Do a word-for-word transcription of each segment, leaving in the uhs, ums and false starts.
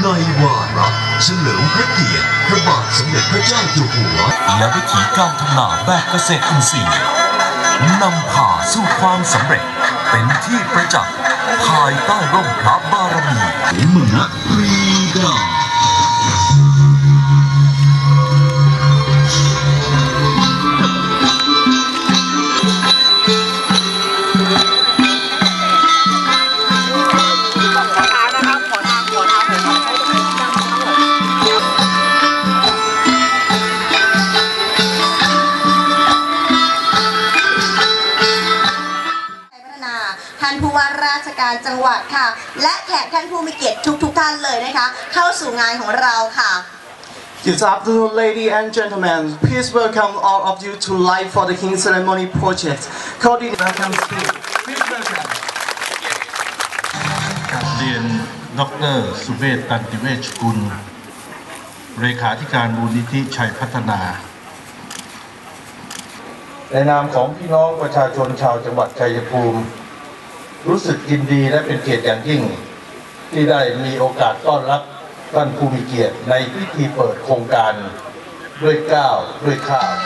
ในวาระเฉลิมพระเกียรติพระบาทสมเด็จพระเจ้าอยู่หัวและวิถีการทำนาแบบเกษตรอินทรีย์นำพาสู่ความสำเร็จเป็นที่ประจักษ์ภายใต้ร่มพระบารมีเมืองปรีดาท่านผู้ว่าราชการจังหวัดค่ะและแขกท่านผู้มีเกียรติทุกๆท่านเลยนะคะเข้าสู่งานของเราค่ะ Good afternoon, ladies and gentlemen. Please welcome all of you to Live for the King Ceremony Project. Coordinator, welcome speak. Please welcome. กับเรียนดร.สุเวช ตันติเวชกุลเลขาธิการมูลนิธิชัยพัฒนาในนามของพี่น้องประชาชนชาวจังหวัดชัยภูมิรู้สึกยินดีและเป็นเกียรติอย่างยิ่งที่ได้มีโอกาสต้อนรับท่านผู้มีเกียรติในพิธีเปิดโครงการด้วยเกล้าด้วยข้าว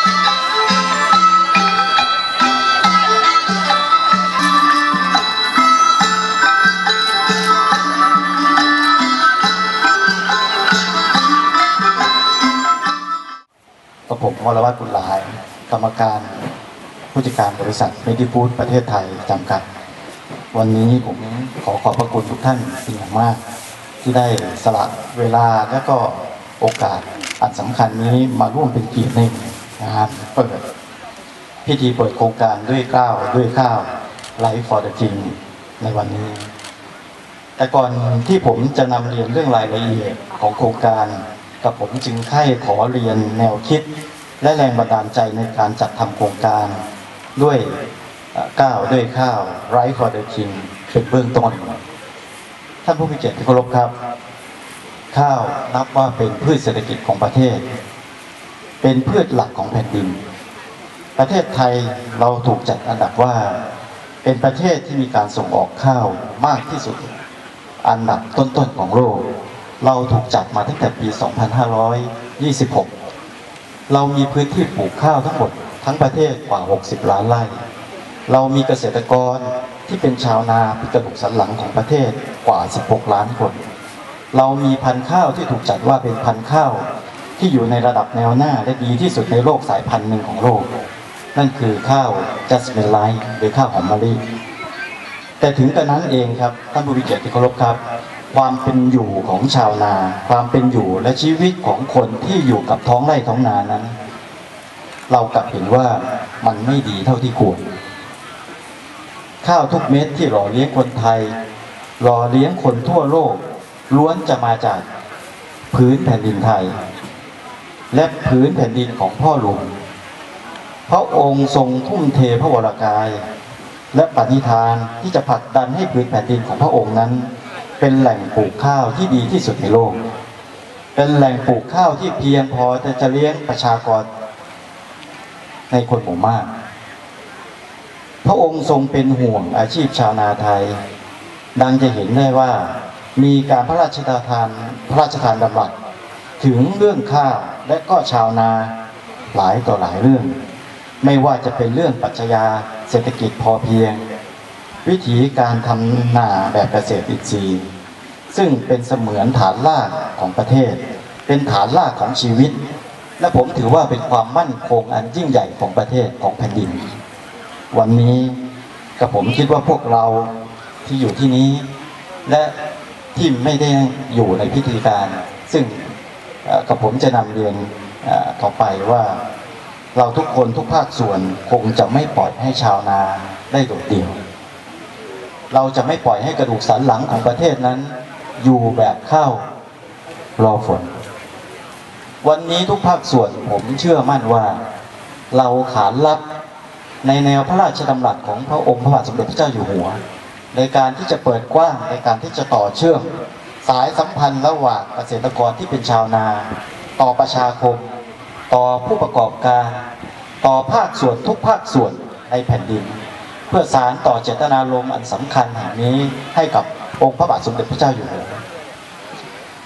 กับผมวรวัฒน์ บุญหลายกรรมการผู้จัดการบริษัทเมดิฟูดประเทศไทยจำกัดวันนี้ผมขอขอบพระคุณทุกท่านเป็นอย่างมากที่ได้สละเวลาและก็โอกาสอันสำคัญนี้มาร่วมเป็นเกียรติในนะครับเปิดพิธีเปิดโครงการด้วยเกล้าด้วยข้าว Live for the King ในวันนี้แต่ก่อนที่ผมจะนำเรียนเรื่องรายละเอียดของโครงการกับผมจึงใคร่ขอเรียนแนวคิดและแรงบันดาลใจในการจัดทำโครงการด้วยก้าวด้วยข้าว Live for the King เป็นเบื้องต้นท่านผู้มีเกียรติที่เคารพครับข้าวนับว่าเป็นพืชเศรษฐกิจของประเทศเป็นพืชหลักของแผ่นดินประเทศไทยเราถูกจัดอันดับว่าเป็นประเทศที่มีการส่งออกข้าวมากที่สุดอันดับต้นๆของโลกเราถูกจัดมาตั้งแต่ปี สองพันห้าร้อยยี่สิบหก เรามีพื้นที่ปลูกข้าวทั้งหมดทั้งประเทศกว่าหกสิบล้านไร่เรามีเกษตรกรที่เป็นชาวนาเป็นกระดูกสันหลังของประเทศกว่าสิบหกล้านคนเรามีพันธุ์ข้าวที่ถูกจัดว่าเป็นพันธุ์ข้าวที่อยู่ในระดับแนวหน้าและดีที่สุดในโลกสายพันธุ์หนึ่งของโลกนั่นคือข้าวจัสมินไลท์หรือข้าวหอมมะลิแต่ถึงกระนั้นเองครับท่านผู้มีเกียรติที่เคารพครับความเป็นอยู่ของชาวนาความเป็นอยู่และชีวิตของคนที่อยู่กับท้องไร่ท้องนานั้นเรากลับเห็นว่ามันไม่ดีเท่าที่ควรข้าวทุกเม็ดที่หล่อเลี้ยงคนไทยหล่อเลี้ยงคนทั่วโลกล้วนจะมาจากพื้นแผ่นดินไทยและพื้นแผ่นดินของพ่อหลวงพระองค์ทรงทุ่มเทพระวรกายและปณิธานที่จะผลักดันให้พื้นแผ่นดินของพระองค์นั้นเป็นแหล่งปลูกข้าวที่ดีที่สุดในโลกเป็นแหล่งปลูกข้าวที่เพียงพอจะเลี้ยงประชากรในคนหมู่มากพระองค์ทรงเป็นห่วงอาชีพชาวนาไทยดังจะเห็นได้ว่ามีการพระราชทานพระราชทานดำรัสถึงเรื่องข้าวและก็ชาวนาหลายต่อหลายเรื่องไม่ว่าจะเป็นเรื่องปรัชญาเศรษฐกิจพอเพียงวิธีการทำนาแบบเกษตรอินทรีย์ซึ่งเป็นเสมือนฐานรากของประเทศเป็นฐานรากของชีวิตและผมถือว่าเป็นความมั่นคงอันยิ่งใหญ่ของประเทศของแผ่นดินวันนี้กับผมคิดว่าพวกเราที่อยู่ที่นี้และที่ไม่ได้อยู่ในพิธีการซึ่งกับผมจะนำเรียนต่อไปว่าเราทุกคนทุกภาคส่วนคงจะไม่ปล่อยให้ชาวนาได้โดดเดี่ยวเราจะไม่ปล่อยให้กระดูกสันหลังของประเทศนั้นอยู่แบบข้าวรอฝนวันนี้ทุกภาคส่วนผมเชื่อมั่นว่าเราขานรับในแนวพระราชดำรัสของพระองค์พระบาทสมเด็จพระเจ้าอยู่หัวในการที่จะเปิดกว้างในการที่จะต่อเชื่อมสายสัมพันธ์ระหว่างเกษตรกรที่เป็นชาวนาต่อประชาคมต่อผู้ประกอบการต่อภาคส่วนทุกภาคส่วนในแผ่นดินเพื่อสานต่อเจตนารมณ์อันสำคัญแห่งนี้ให้กับองค์พระบาทสมเด็จพระเจ้าอยู่หัว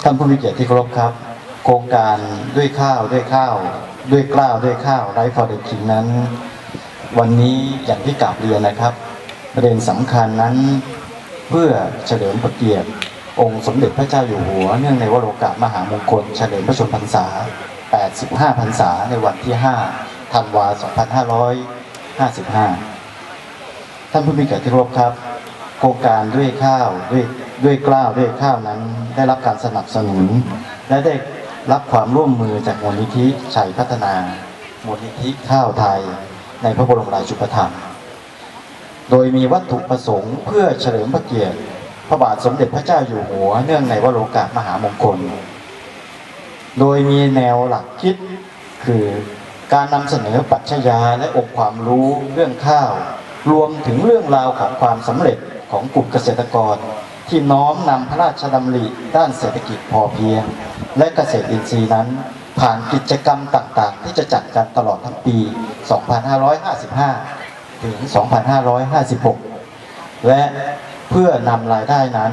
ท่านผู้มีเกียรติที่เคารพครับโครงการด้วยข้าวด้วยข้าวด้วยกล้าวด้วยข้าวไรฟอร์เดคิงนั้นวันนี้อย่างที่กราบเรียนนะครับประเด็นสำคัญนั้นเพื่อเฉลิมพระเกียรติองค์สมเด็จพระเจ้าอยู่หัวเนื่องในวโรกาสมหามงคลเฉลิมพระชนมพรรษาแปดสิบห้าพรรษาในวันที่ห้าธันวาคมสองพันห้าร้อยห้าสิบห้าท่านผู้มีเกียรติที่เคารพครับโครงการด้วยข้าวด้วยด้วยกล้าวด้วยข้าวนั้นได้รับการสนับสนุนและได้รับความร่วมมือจากมูลนิธิชัยพัฒนามูลนิธิข้าวไทยในพระบรมราชูปถัมภ์โดยมีวัตถุประสงค์เพื่อเฉลิมพระเกียรติพระบาทสมเด็จพระเจ้าอยู่หัวเนื่องในวโรกาสมหามงคลโดยมีแนวหลักคิดคือการนำเสนอปรัชญาและองค์ความรู้เรื่องข้าวรวมถึงเรื่องราวของความสำเร็จของกลุ่มเกษตรกรที่น้อมนำพระราชดำริด้านเศรษฐกิจพอเพียงและเกษตรอินทรีย์นั้นผ่านกิจกรรมต่างๆที่จะจัดกันตลอดทั้งปี สองพันห้าร้อยห้าสิบห้า ถึง สองพันห้าร้อยห้าสิบหก และเพื่อนำรายได้นั้น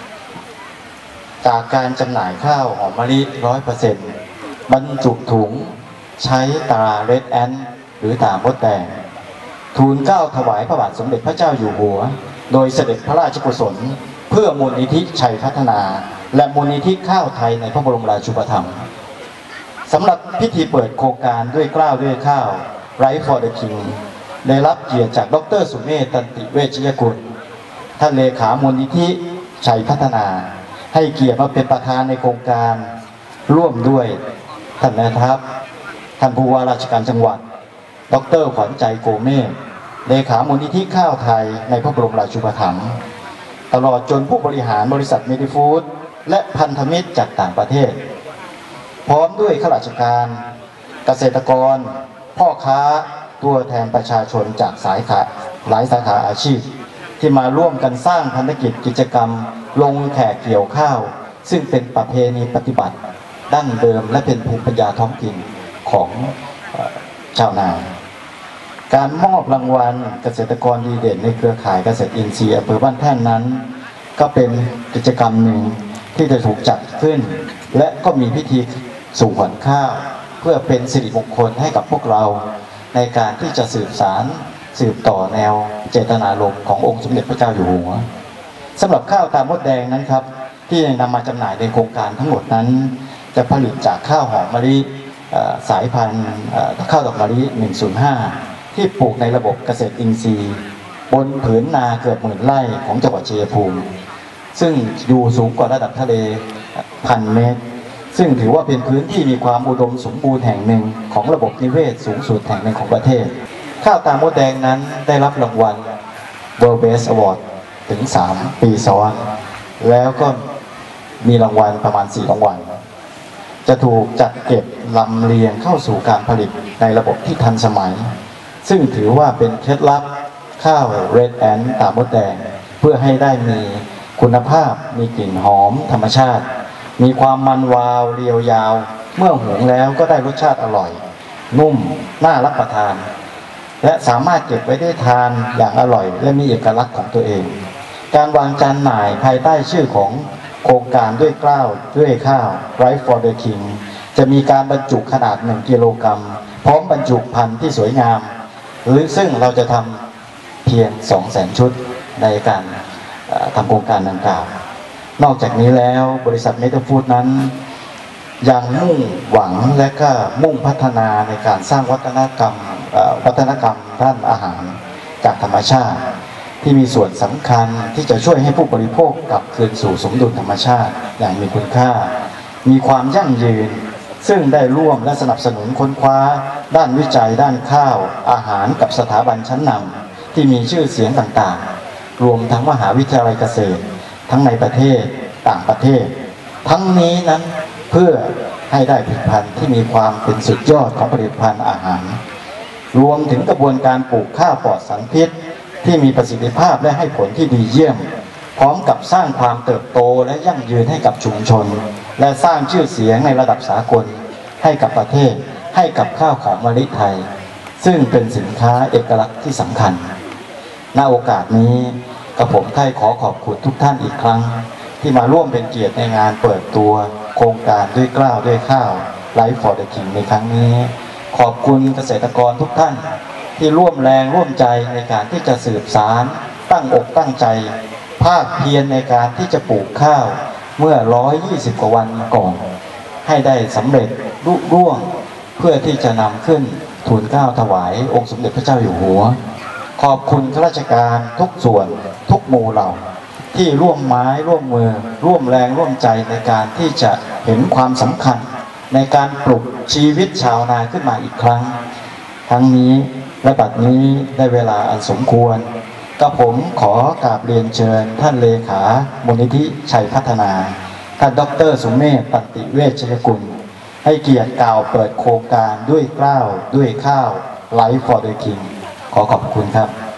จากการจำหน่ายข้าวหอมมะลิ ร้อยเปอร์เซ็นต์ บรรจุถุงใช้ตราเรดแอนหรือตามดแดงทูลเกล้าถวายพระบาทสมเด็จพระเจ้าอยู่หัวโดยเสด็จพระราชกุศลเพื่อมูลนิธิชัยพัฒนาและมูลนิธิข้าวไทยในพระบรมราชูปถัมภ์สำหรับพิธีเปิดโครงการด้วยกล้าวด้วยข้าว Right for the King ได้รับเกียรติจากดรสุเมธ ตันติเวชยกุลท่านเลขามูลนิธิชัยพัฒนาให้เกียรติมาเป็นประธานในโครงการร่วมด้วยท่านแม่ทัพท่านผู้ว่าราชการจังหวัดดรขวัญใจโกเมฆเลขามูลนิธิข้าวไทยในพระบรมราชูปถัมภ์ตลอดจนผู้บริหารบริษัทเมดิฟู้ดและพันธมิตรจากต่างประเทศพร้อมด้วยข้าราชการเกษตรกรพ่อค้าตัวแทนประชาชนจากสายขาหลายสาขาอาชีพที่มาร่วมกันสร้างพันธกิจกิจกรรมลงแขกเกี่ยวข้าวซึ่งเป็นประเพณีปฏิบัติดั้งเดิมและเป็นภูมิปัญญาท้องถิ่นของชาวนาการมอบรางวัลเกษตรกรดีเด่นในเครือข่ายเกษตรอินทรีย์อำเภอบ้านแท่นนั้นก็เป็นกิจกรรมหนึ่งที่จะถูกจัดขึ้นและก็มีพิธีสู่ขวัญข้าวเพื่อเป็นสิริมงคลให้กับพวกเราในการที่จะสืบสารสืบต่อแนวเจตนารมณ์ขององค์สมเด็จพระเจ้าอยู่หัวสำหรับข้าวตามดแดงนั้นครับที่นำมาจำหน่ายในโครงการทั้งหมดนั้นจะผลิตจากข้าวหอมมะลิสายพันธุ์ข้าวดอกมะลิหนึ่งศูนย์ห้าที่ปลูกในระบบเกษตรอินทรีย์บนผืนนาเกือบหมื่นไร่ของจังหวัดชัยภูมิซึ่งอยู่สูงกว่าระดับทะเลพันเมตรซึ่งถือว่าเป็นพื้นที่มีความอุดมสมบูรณ์แห่งหนึ่งของระบบนิเวศสูงสุดแห่งหนึ่งของประเทศข้าวตามดแดงนั้นได้รับรางวัล World Best Award ถึงสามปีซ้อนแล้วก็มีรางวัลประมาณสี่รางวัลจะถูกจัดเก็บลำเลียงเข้าสู่การผลิตในระบบที่ทันสมัยซึ่งถือว่าเป็นเคล็ดลับข้าวเรดแอนตามดแดงเพื่อให้ได้มีคุณภาพมีกลิ่นหอมธรรมชาติมีความมันวาวเรียวยาวเมื่อหุงแล้วก็ได้รสชาติอร่อยนุ่มน่ารับประทานและสามารถเก็บไว้ได้ทานอย่างอร่อยและมีเอกลักษณ์ของตัวเองการวางจานหน่ายภายใต้ชื่อของโครงการด้วยกล้าวด้วยข้าว Right for the King จะมีการบรรจุขนาดหนึ่งกิโลกรัมพร้อมบรรจุภัณฑ์ที่สวยงามหรือซึ่งเราจะทำเพียง สองแสน ชุดในการทำโครงการดังกล่าวนอกจากนี้แล้วบริษัทเมดิฟู้ดนั้นยังมุ่งหวังและก็มุ่งพัฒนาในการสร้างวัฒนกรรมวัฒนกรรมด้านอาหารจากธรรมชาติที่มีส่วนสำคัญที่จะช่วยให้ผู้บริโภคกลับคืนสู่สมดุลธรรมชาติอย่างมีคุณค่ามีความยั่งยืนซึ่งได้ร่วมและสนับสนุนค้นคว้าด้านวิจัยด้านข้าวอาหารกับสถาบันชั้นนำที่มีชื่อเสียงต่างๆรวมทั้งมหาวิทยาลัยเกษตรทั้งในประเทศต่างประเทศทั้งนี้นั้นเพื่อให้ได้ผลิตภัณฑ์ที่มีความเป็นสุดยอดของผลิตภัณฑ์อาหารรวมถึงกระบวนการปลูกข้าวปลอดสารพิษที่มีประสิทธิภาพและให้ผลที่ดีเยี่ยมพร้อมกับสร้างความเติบโตและยั่งยืนให้กับชุมชนและสร้างชื่อเสียงในระดับสากลให้กับประเทศให้กับข้าวของมะลิไทยซึ่งเป็นสินค้าเอกลักษณ์ที่สำคัญณโอกาสนี้กระผมได้ขอขอบคุณทุกท่านอีกครั้งที่มาร่วมเป็นเกียรติในงานเปิดตัวโครงการด้วยเกล้าด้วยข้าว Life for the King ในครั้งนี้ขอบคุณเกษตรกรทุกท่านที่ร่วมแรงร่วมใจในการที่จะสืบสารตั้งอกตั้งใจภาคเพียรในการที่จะปลูกข้าวเมื่อหนึ่งร้อยยี่สิบกว่าวันก่อนให้ได้สำเร็จลุล่วงเพื่อที่จะนำขึ้นทูลเกล้าถวายองค์สมเด็จพระเจ้าอยู่หัวขอบคุณข้าราชการทุกส่วนทุกหมู่เหล่าที่ร่วมไม้ร่วมมือร่วมแรงร่วมใจในการที่จะเห็นความสำคัญในการปลุกชีวิตชาวนาขึ้นมาอีกครั้งทั้งนี้และบัดนี้ได้เวลาอันสมควรกับผมขอกราบเรียนเชิญท่านเลขามูลนิธิชัยพัฒนาท่านดร.สุเมธ ตันติเวชยกุลให้เกียรติกล่าวเปิดโครงการด้วยเกล้าด้วยข้าว Life for the King ขอขอบคุณครับ